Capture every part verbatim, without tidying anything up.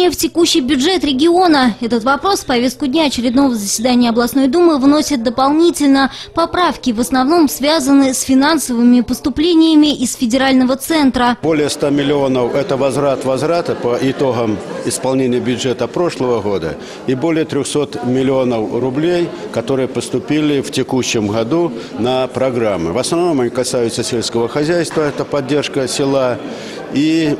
вложения в текущий бюджет региона. Этот вопрос в повестку дня очередного заседания областной думы вносят дополнительно. Поправки в основном связаны с финансовыми поступлениями из федерального центра. Более ста миллионов – это возврат возврата по итогам исполнения бюджета прошлого года. И более трёхсот миллионов рублей, которые поступили в текущем году на программы. В основном они касаются сельского хозяйства, это поддержка села. И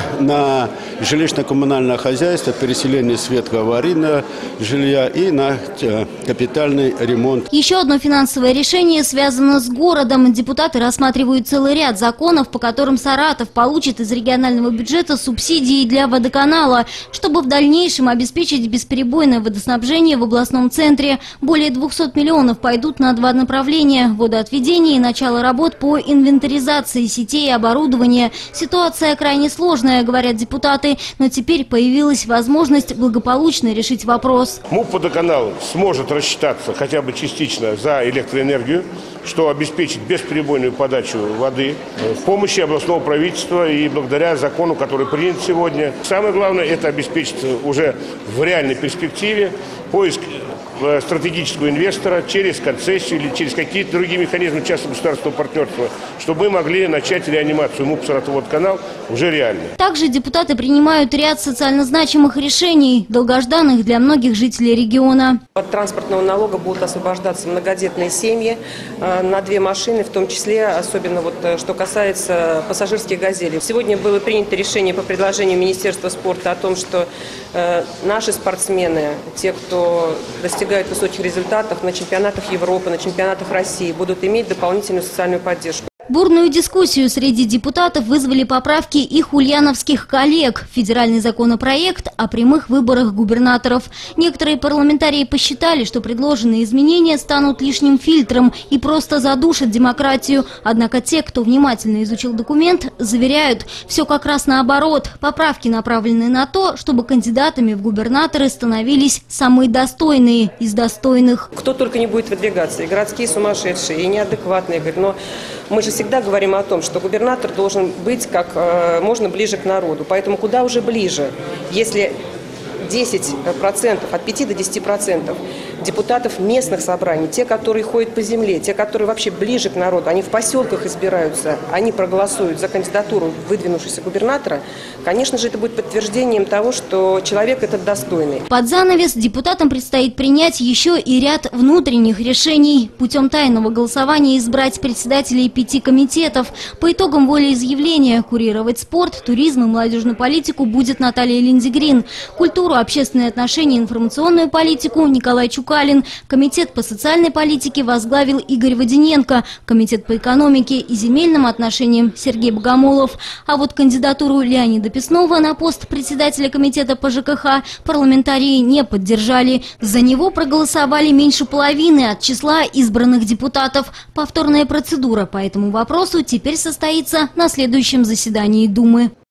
на жилищно-коммунальное хозяйство, переселение светло-аварийного жилья и на капитальный ремонт. Еще одно финансовое решение связано с городом. Депутаты рассматривают целый ряд законов, по которым Саратов получит из регионального бюджета субсидии для водоканала, чтобы в дальнейшем обеспечить бесперебойное водоснабжение в областном центре. Более двухсот миллионов пойдут на два направления – водоотведение и начало работ по инвентаризации сетей и оборудования. Ситуация крайне сложная, говорят депутаты, но теперь появилась возможность благополучно решить вопрос. МУП «Водоканал» сможет рассчитаться хотя бы частично за электроэнергию, что обеспечит бесперебойную подачу воды в помощи областного правительства и благодаря закону, который принят сегодня. Самое главное – это обеспечить уже в реальной перспективе поиск стратегического инвестора через концессию или через какие-то другие механизмы частно-государственного партнерства, чтобы мы могли начать реанимацию МУП «Саратовводоканал» уже реально. Также депутаты принимают ряд социально значимых решений, долгожданных для многих жителей региона. От транспортного налога будут освобождаться многодетные семьи на две машины, в том числе, особенно вот, что касается пассажирских «Газелей». Сегодня было принято решение по предложению Министерства спорта о том, что э, наши спортсмены, те, кто достигают высоких результатов на чемпионатах Европы, на чемпионатах России, будут иметь дополнительную социальную поддержку. Бурную дискуссию среди депутатов вызвали поправки их ульяновских коллег. Федеральный законопроект о прямых выборах губернаторов. Некоторые парламентарии посчитали, что предложенные изменения станут лишним фильтром и просто задушат демократию. Однако те, кто внимательно изучил документ, заверяют, все как раз наоборот. Поправки направлены на то, чтобы кандидатами в губернаторы становились самые достойные из достойных. Кто только не будет выдвигаться, и городские сумасшедшие, и неадекватные, но мы же всегда говорим о том, что губернатор должен быть как э, можно ближе к народу. Поэтому куда уже ближе, если десять процентов, от пяти до десяти процентов депутатов местных собраний, те, которые ходят по земле, те, которые вообще ближе к народу, они в поселках избираются, они проголосуют за кандидатуру выдвинувшегося губернатора, конечно же, это будет подтверждением того, что человек этот достойный. Под занавес депутатам предстоит принять еще и ряд внутренних решений. Путем тайного голосования избрать председателей пяти комитетов. По итогам волеизъявления курировать спорт, туризм и молодежную политику будет Наталья Линдигрин. Культуру, общественные отношения и информационную политику Николай Чукалин. Комитет по социальной политике возглавил Игорь Водяненко. Комитет по экономике и земельным отношениям Сергей Богомолов. А вот кандидатуру Леонида Песнова на пост председателя комитета по ЖКХ парламентарии не поддержали. За него проголосовали меньше половины от числа избранных депутатов. Повторная процедура по этому вопросу теперь состоится на следующем заседании Думы.